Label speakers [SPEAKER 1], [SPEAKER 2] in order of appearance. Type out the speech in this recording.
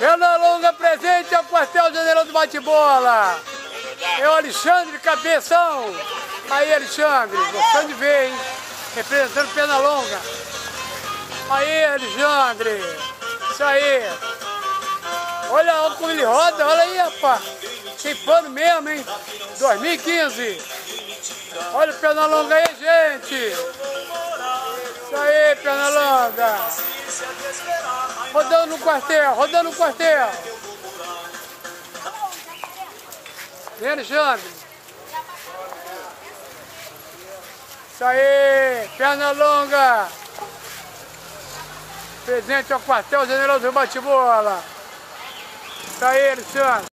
[SPEAKER 1] Perna longa presente ao quartel-general do bate-bola. É o Alexandre Cabeção. Aí, Alexandre, gostando de ver, hein? Representando perna longa. Aí, Alexandre. Isso aí. Olha como ele roda, olha aí, rapaz. Tem pano mesmo, hein? 2015. Olha o perna longa aí, gente. Isso aí, perna longa. Rodando no quartel, rodando no quartel. Vem, Alexandre. Isso aí, perna longa. Presente ao quartel-general do bate-bola. Isso aí, Alexandre.